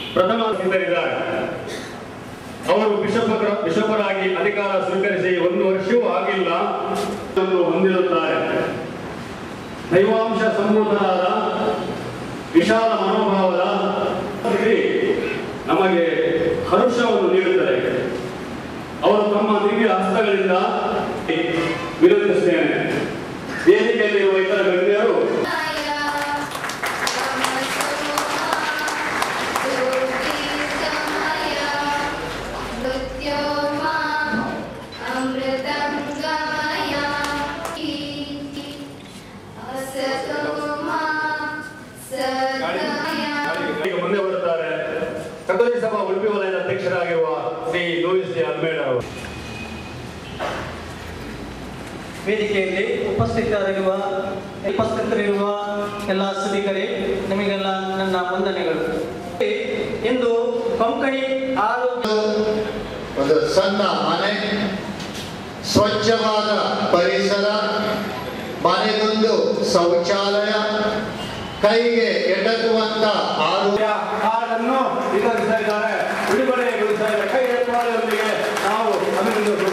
ಪ್ರಥಮ ಸಿದ್ಧರಿದ್ದಾರೆ. ಅವರು ಬಿಷಪರಾಗಿ ಅಧಿಕಾರ ಸ್ವೀಕರಿಸಿ 1 ವರ್ಷವೂ ಆಗಿಲ್ಲ ಹೊಂದಿರುತ್ತಾರೆ. ದೈವಾಂಶ ಸಂಭೂತರಾದ ವಿಶಾಲ ಮನೋಭಾವದ ನಮಗೆ ಹರ್ಷವನ್ನು ನೀಡುತ್ತದೆ. ಅವರು ತಮ್ಮ ದಿವ್ಯ ಹಸ್ತಗಳಿಂದ ವಿರೋಧಿಸುತ್ತೇನೆ. ವೇದಿಕೆಯಲ್ಲಿರುವ ಇತರ ಗಣ್ಯರು ಮುಂದೆ ಬರುತ್ತಾರೆ. ಕಥೋಲಿಕ ಸಭಾ ಉಡುಪಿ ವಲಯದ ಅಧ್ಯಕ್ಷರಾಗಿರುವ ಶ್ರೀ ಲೂಯಿಸ್ ಡಿ ಅಲ್ಮೇಡ ಅವರು. ವೇದಿಕೆಯಲ್ಲಿ ಉಪಸ್ಥಿತರಿರುವ ಎಲ್ಲ ಸ್ಪೀಕರೇ, ನಿಮಗೆಲ್ಲ ನನ್ನ ವಂದನೆಗಳು. ಇಂದು ಕೊಂಕಣಿ ಆರೋಗ್ಯ ಒಂದು ಸಣ್ಣ ಮನೆ, ಸ್ವಚ್ಛವಾದ ಪರಿಸರ, ಮನೆಗೊಂದು ಶೌಚಾಲಯ, ಕೈಗೆ ಎಟಕುವಂತ ಆರೋಗ್ಯ ಕಾರ್ಡನ್ನು ವಿತರಿಸಿದ್ದಾರೆ. ಬಿಡುಗಡೆಗೊಳಿಸಿದ್ದಾರೆ. ಕೈ ಎತ್ತುವವರೊಂದಿಗೆ ನಾವು ಅಭಿನಂದಿಸೋಣ.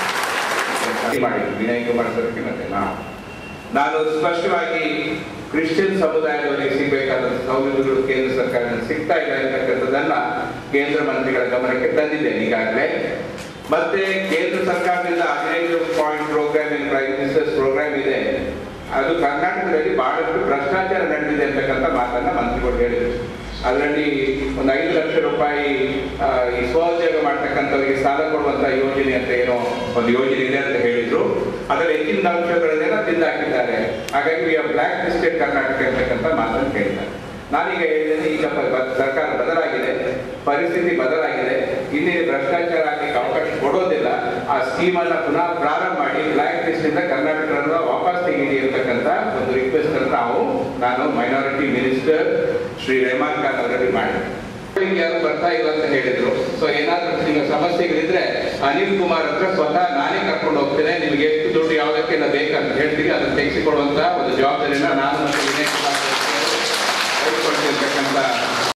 ವಿನಯ್ ಕುಮಾರ್ ಸರ್ಕಿ ಮತ್ತೆ ನಾನು ಸ್ಪಷ್ಟವಾಗಿ ಕ್ರಿಶ್ಚಿಯನ್ ಸಮುದಾಯದವರಿಗೆ ಸಿಗಬೇಕಾದ ಸೌಲಭ್ಯಗಳು ಕೇಂದ್ರ ಸರ್ಕಾರದಿಂದ ಸಿಗ್ತಾ ಇಲ್ಲ ಅಂತಕ್ಕಂಥದ್ದನ್ನ ಕೇಂದ್ರ ಮಂತ್ರಿಗಳ ಗಮನಕ್ಕೆ ತಂದಿದ್ದೇನೆ ಈಗಾಗಲೇ. ಮತ್ತೆ ಕೇಂದ್ರ ಸರ್ಕಾರದಿಂದ 15 point program in prime ministers program ಇದೆ. ಅದು ಕರ್ನಾಟಕದಲ್ಲಿ ಬಹಳಷ್ಟು ಭ್ರಷ್ಟಾಚಾರ ನಡೆದಿದೆ ಅಂತಕ್ಕಂಥ ಮಾತನ್ನ ಮಂತ್ರಿಗಳು ಹೇಳಿದರು. ಅದರಲ್ಲಿ ಒಂದು 5 ಲಕ್ಷ ರೂಪಾಯಿ ಈ ಸ್ವಉದ್ಯೋಗ ಮಾಡ್ತಕ್ಕಂಥವರಿಗೆ ಸಾಲ ಕೊಡುವಂತ ಯೋಜನೆ ಅಂತ ಏನೋ ಒಂದು ಯೋಜನೆ ಇದೆ ಅಂತ ಹೇಳಿದ್ರು. ಅದರಲ್ಲಿ ಹೆಚ್ಚಿನ ಅಂಶಗಳನ್ನೆಲ್ಲ ತಿಂದಾಕಿದ್ದಾರೆ. ಹಾಗಾಗಿ we are blacklisted Karnataka ಅಂತಕ್ಕಂಥ ಮಾತನ್ನು ಹೇಳಿದ್ದಾರೆ. ನಾನೀಗ ಹೇಳಿದ್ದೇನೆ, ಈಗ ಸರ್ಕಾರ ಬದಲಾಗಿದೆ, ಪರಿಸ್ಥಿತಿ ಬದಲಾಗಿದೆ. ಇಲ್ಲಿ ಭ್ರಷ್ಟಾಚಾರ ಆಗಲಿಕ್ಕೆ ಅವಕಾಶ ಕೊಡೋದಿಲ್ಲ. ಆ ಸ್ಕೀಮ್ ಅನ್ನ ಪುನಃ ಪ್ರಾರಂಭ ಮಾಡಿ ಬ್ಲ್ಯಾಕ್ ಲಿಸ್ಟ್ ಇಂದ ಕರ್ನಾಟಕವನ್ನು ವಾಪಸ್ ತೆಗೀರಿ ಅಂತಕ್ಕಂಥ ಒಂದು ರಿಕ್ವೆಸ್ಟ್ ಅನ್ನು ನಾನು ಮೈನಾರಿಟಿ ಮಿನಿಸ್ಟರ್ ಶ್ರೀ ರೆಹಮಾನ್ ಖಾನ್ ಅವರಲ್ಲಿ ಮಾಡಿದೆ. ಯಾರು ಬರ್ತಾ ಇಲ್ಲ ಅಂತ ಹೇಳಿದ್ರು. ಸೊ ಏನಾದ್ರೂ ನಿಮಗೆ ಸಮಸ್ಯೆಗಳಿದ್ರೆ ಅನಿಲ್ ಕುಮಾರ್ ಹತ್ರ ಸ್ವತಃ ನಾನೇ ಕರ್ಕೊಂಡು ಹೋಗ್ತೇನೆ. ನಿಮಗೆ ಎಷ್ಟು ದುಡ್ಡು ಯಾವುದಕ್ಕೆಲ್ಲ ಬೇಕಂತ ಹೇಳ್ತೀರಿ, ಅದನ್ನು ತೆಗೆಸಿಕೊಡುವಂತ ಒಂದು ಜವಾಬ್ದಾರಿನ ನಾನು ಮತ್ತು ವಿನಯ್ ಕುಮಾರ್ ವಹಿಸಿಕೊಂಡಿರ್ತಕ್ಕಂಥ